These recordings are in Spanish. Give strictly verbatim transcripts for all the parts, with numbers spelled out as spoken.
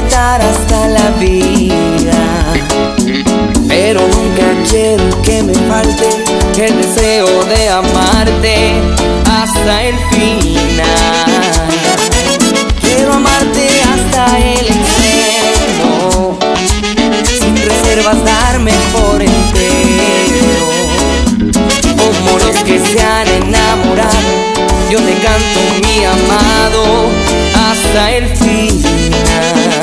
faltar hasta la vida, pero nunca quiero que me falte el deseo de amarte hasta el final. Quiero amarte hasta el extremo, sin reservas darme por entero. Como los que se han enamorado, yo te canto mi amado hasta el final.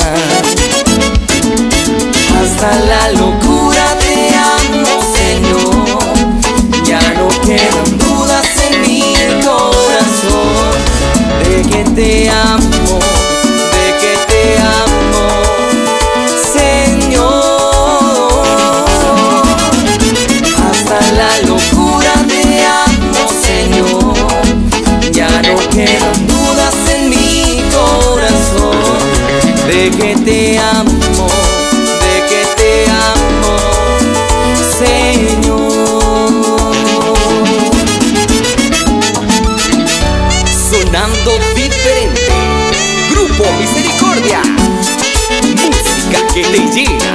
Hasta la locura te amo, Señor. Ya no quedan dudas en mi corazón de que te amo, de que te amo, Señor. Hasta la locura te amo, Señor. Ya no quedan dudas en mi corazón de que te amo, de que te amo, Señor. Sonando diferente, Grupo Misericordia, música que te llena.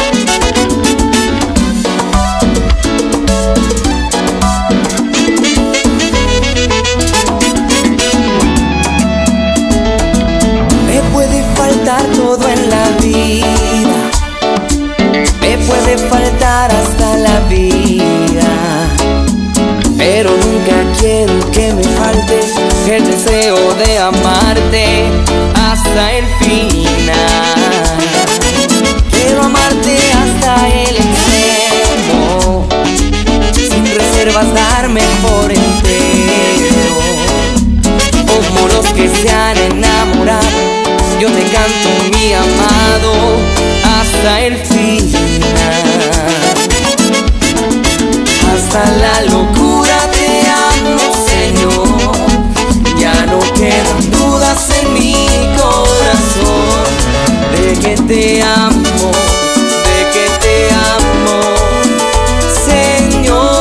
Me puede faltar todo en la vida, me puede faltar hasta la vida, pero nunca quiero que me falte el deseo de amarte hasta el final. Quiero amarte hasta el extremo, sin reservas darme por entero. Como los que se han enamorado, yo te canto mi amado hasta el final. Hasta la locura te amo, Señor. Ya no quedan dudas en mi corazón de que te amo, de que te amo, Señor.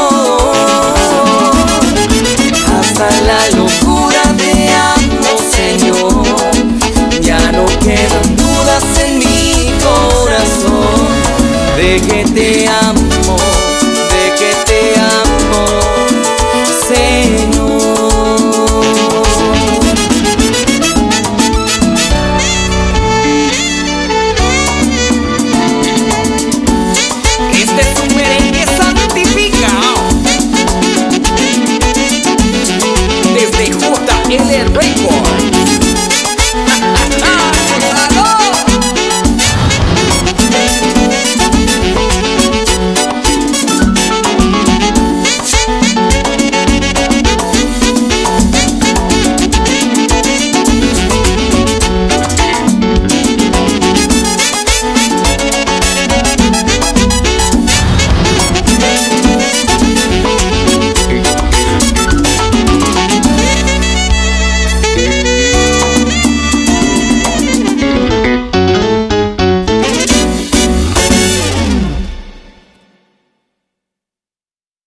Hasta la locura te amo, Señor. Ya no quedan dudas en mi corazón de que te amo,